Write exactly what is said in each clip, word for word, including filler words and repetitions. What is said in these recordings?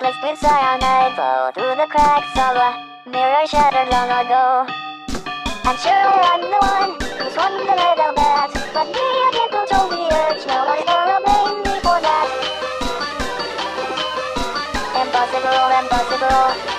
Tears with cyanide flow through the cracks of a mirror shattered long ago. I'm sure I'm the one who swung the little bat, but me can't control the urge. Nobody's gonna blame me for that. Impossible, impossible.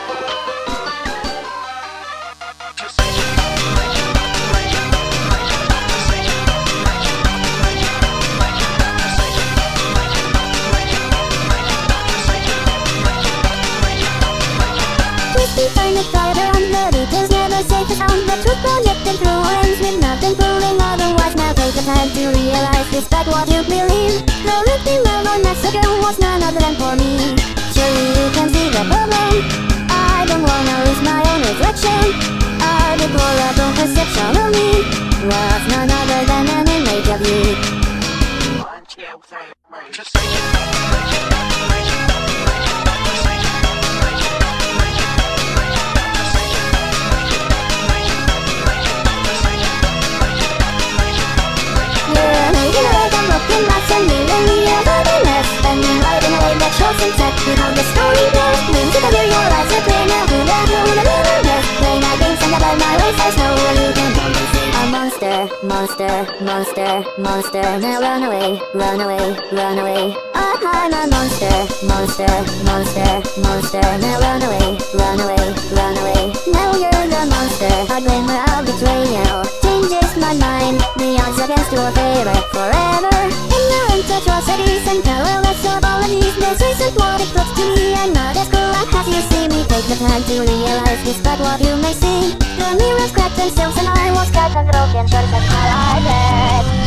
Turn the driver on the details, never safe as on the truth projected through ends with nothing proving otherwise. Now take the time to realize despite what you believe, the victim of our massacre was none other than for me. Surely you can see the problem. I don't wanna lose my own reflection. Our deplorable perception of me was none other than an image of you. One, two, three, just say it. Behind the story death, wings to cover your eyes are clear now. Who knows, who knows, who knows? Play my games and about my ways, I know what you can only see. A monster, monster, monster, monster. Now run away, run away, run away. Oh, I'm a monster, monster, monster, monster. Now run away, run away, run away. Now you're the monster, a glimmer of betrayal changes my mind. The odds against your favor forever. Ignorant atrocities and powerless apologies. This isn't what it looks to me. I'm not as cool as you see me. Take the time to realize despite what you may see. The mirrors cracked themselves and I was cut and broken. Sure that's how I bet.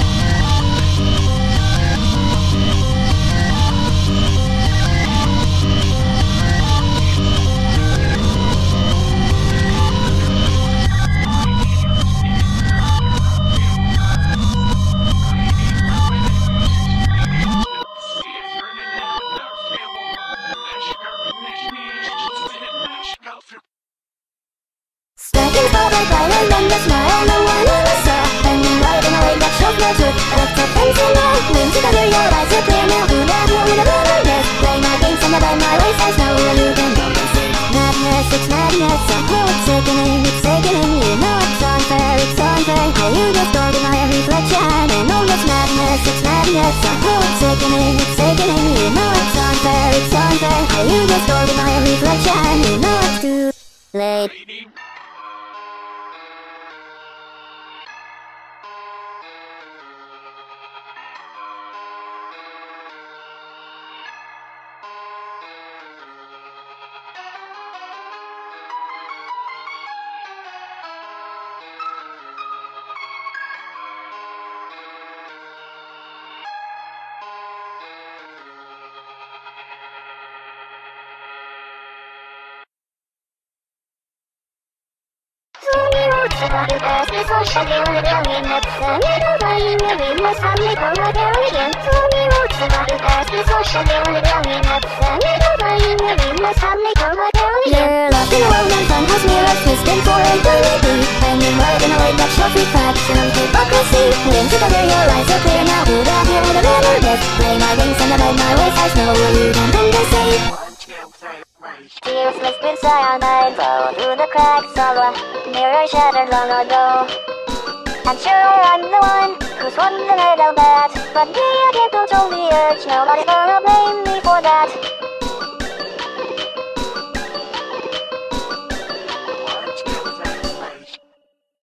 Striking forward brighter than the smile no one ever saw. Hanging right in a way that shows no truth. What's a fancy now? Wings to cover your eyes are clear now. Who knows, who would have ever guessed? Play my games and about my ways, I know what you can only see. Madness, it's madness, somehow it's sickening, it's sickening. You know it's unfair, it's unfair. How you distort my reflection. And all this madness, it's madness, somehow it's sickening, it's sickening. You know it's unfair, it's unfair. How you distort my reflection. You know it's too late. About the past, this all should be on the belly next. And you know why you really must have me go like arrogant. So many words about the past, this all should be on the belly next. And you know why you really must have me go like arrogant. You're lost in a world and fun has mirrors twisted for eternity. Hanging right in a way that shows reflection of hypocrisy. Wings to cover your eyes are clear now. Who that you would have ever guessed? Play my games and about my ways, I know what you can compensate. One, two, three. Tears mixed with cyanide flow through the cracks of a mirror shattered long ago. I'm sure I'm the one who swung the little bat, but me I can't control the urge. Nobody's gonna blame me for that.